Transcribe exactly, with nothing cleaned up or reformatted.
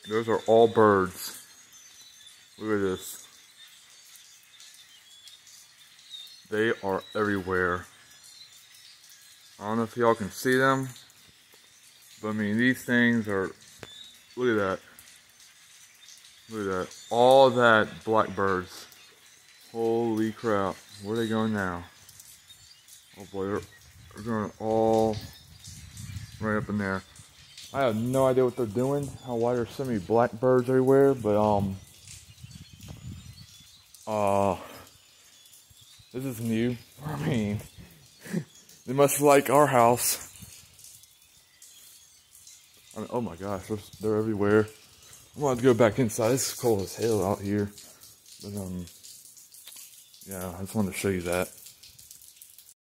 Those are all birds. Look at this. They are everywhere. I don't know if y'all can see them, but I mean, these things are, look at that. Look at that. All that blackbirds. Holy crap. Where are they going now? Oh boy, they're, they're going all right up in there. I have no idea what they're doing, how why there's so many blackbirds everywhere, but um, uh, this is new. I mean, they must like our house. I mean, oh my gosh, they're, they're everywhere. I'm gonna have to go back inside. It's cold as hell out here, but um, yeah, I just wanted to show you that.